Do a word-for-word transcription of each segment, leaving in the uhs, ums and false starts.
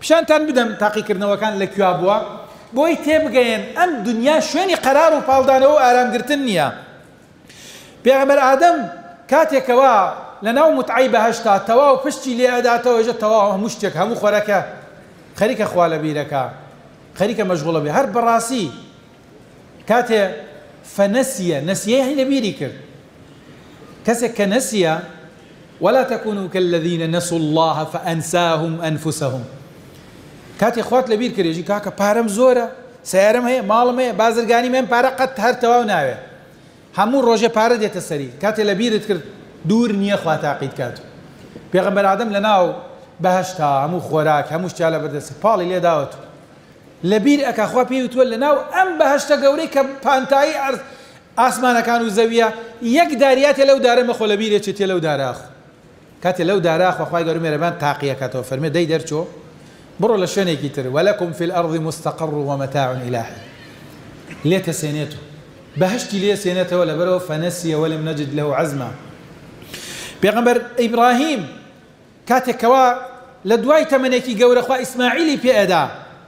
پیشانتان بدەم تاقیکردنەوەکان لە کوێ بووە بۆی تێبگەین ئەم دنیا شوێنی قەرار و پاڵدانەوە و ئارامگرتن نییە. پێغەمبەر ئادەم کاتێکەوە لە ناو متعەی بەهەشتا تەواو پشتی لێ ئەداتەوە ێژە تەواو هەموو شتێک هەموو خۆرەکە خەریکە خوا لە بیرەکە خەریکە مەشغوڵە بێ. هەر بەڕاستی کاتێ فەنەسیە نەسیەی لە بیری کرد. کەسێک کە نەسیە ولا تكونوا كالذين نسوا الله فأنساهم أنفسهم. كاتي خوات لبير كريجي كاكا بارم زورا سيارم هي مالم هي بازرگاني من بارا قد هر تواو ناوي همون روجه بارا ديت السري كاتي لبير تكر دور نية خوات عقيد كاتو بيغمبر آدم لناو بهشتا همو خوراك همو شتالا بدرس بالي ليه داوتو لبير اكا خوا بيو تول لناو ام بهشتا قوري كبانتاي عرض آسمانا كانوا زاوية يك دارياتي لو دارم خو لبير يتشتي لو داراخ كاتي لو داراخ وخواي قولي ميربان تاقية كاتو فرمي داي درچو برو لشوني كيتر ولكم في الأرض مستقر ومتاع إلى حين ليه سينيته بهشتي ليه سينيته ولا برو فنسي ولم نجد له عزما. بيغمبر إبراهيم كاتي كوا لدواي تمنيكي قول أخوة إسماعيلي بي أدا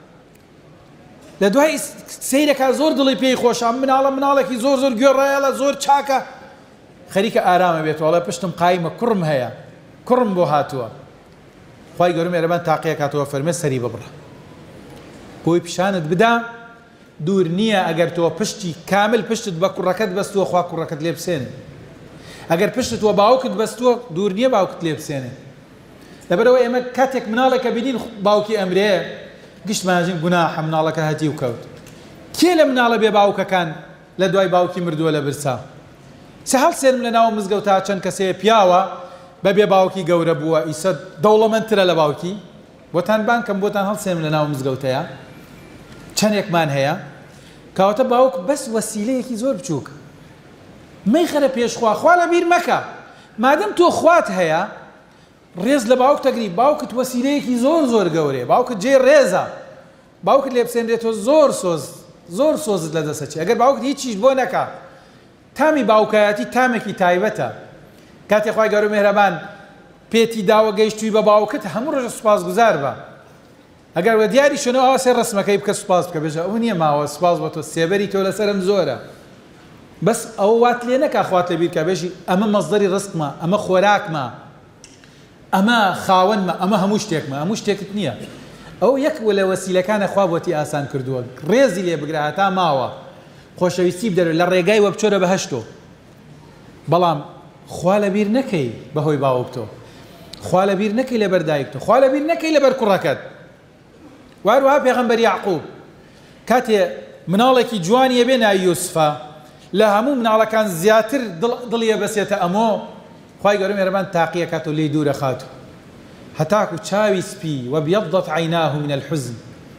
لدواي سيرك زور دلي بي خوش عم من الله من الله كي زور زور جور ريالا زور تشاكا خريك آرام بيت والله بشتم قايمة كرم هيا كرم بوهاتوا خواهی گەورە مێرەبان تاقیە کاتەوە فەرمێ سەری ببڕە بۆی پیشانت بدا دوور نییە ئەگەر تۆ پشتی کامل پشتت بە کوڕەکەت بەستووە خوا کوڕەکەت لێ بسێنێ ئەگەر پشتت وە باوکت بەستووە دوور نییە باوکت لێ بسێنێ لەبەرەوە ئێمە کاتێک مناڵێکە بینین باوکی ئەمرەیە گشتمانژین گوناحە مناڵەکە هەتی و کەوت کێ لە مناڵە بێ باوکەکان لە دوای باوکی مردووە لە برسا سەهەڵ سێنم لە ناو مزگەوتا چەند کەسەیە پیاوە بەبێ باوکی گەورە بووە ئیسە دەوڵەمەندترە لە باوکی بۆتان بانکەم بۆتان هەڵسێنم لە ناو مزگەوتەیە چەندێکمان هەیە کەواتە باوک بەس وەسیلەیەکی زۆر بچووکە مەیخەرە پێشخوا خوا لە بیر مەکە مادەم تۆ خوات هەیە ڕێز لە باوک تەگری باوکت وەسیلەیەکی زۆر زۆر گەورەیە باوکت جێ ڕێزە باوکت لێ بسێنرێتەوە زۆر سۆز زۆر سۆزت لە دەسەچێ ئەگەر باوکت هیچیش بۆ نەکا تامی باوکایەتی تامێکی تایبەتە کاتێ خوای گەورە مێهرەبان پێتی داوە گەیشتووی بە باوکت هەموو ڕۆژە سوپاسگوزار بە ئەگەر وە دیاری شوێنەوە ئەوە سێ ڕسمەکەی بکە سوپاس بکە بێژە ئەو نییە ماوە سوپاس بۆ تۆ سێبەری تۆ لەسەرم زۆرە بەس ئەوە وات لێ نەکا خوات لەبیر کە بێژی ئەمە مەزدەری ڕزقمە ئەمە خۆراکمە ئەمە خاوەنمە ئەمە هەموو شتێکمە هەموو شتێکت نییە ئەو یەک لە وەسیلەکانە خوا بۆتی ئاسان کردووە ڕێزی لێ بگرە هەتا ماوە خۆشەویستی بدەرێت لە ڕێگای وە بچۆرە بەهەشتۆ بەڵام خوا لەبیر نەکەی بەهۆی باوکتۆ خوا لەبیر نەکەی لەبەر دایکتۆ خوا لەبیر نەکەی لەبەر کوڕەکەت واروها پێغەمبەر یاعقوب کاتێ مناڵێکی جوانیە بێ ناوی یوسفە لە هەموو مناڵەکان زیاتر دڵیە بەسێتە ئەمۆ خوای گەورە مێرەبان تاقیە کاتۆ لێی دوورە خاتوو هەتاکو چاوی سپی وەبیەضەت عەیناه من الحزن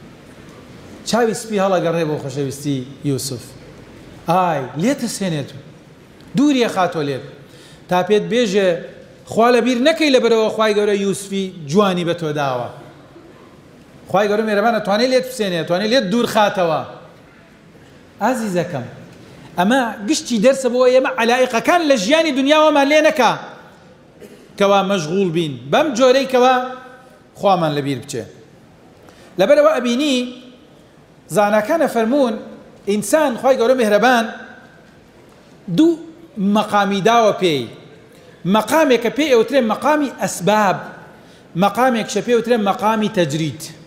چاوی سپی هەڵەگەڕێ بۆ خۆشەویستی یوسف ئای لێتە سێنێت دووریە خاتۆ لێت تا پێت بێژێ خوا لەبیر نەکەی لەبەرەوە خوای گەورە یوسفی جوانی بە تۆ داوە خوای گەورە مێرەبان ئەتوانێت لێت بسێنێت توانێت لێت دوور خاتەوە ئازیزەکەم ئەمە گشتی دەرسە بۆ ئێمە عەلائقەکان لە ژیانی دنیاوەمان لێ نەکا کەوا مەشغوڵ بین بەم جۆرەی کەوا خوامان لەبیر بچێ لەبەرەوە ئەبینی زاناکانە فەرموون ئینسان خوای گەورە مێهرەبان دوو مەقامی داوە پێی مەقامێکە پێی ئەوترێ مەقامی ئەسباب مەقامێکشە پێی ئەوترێ مەقامی تەجرید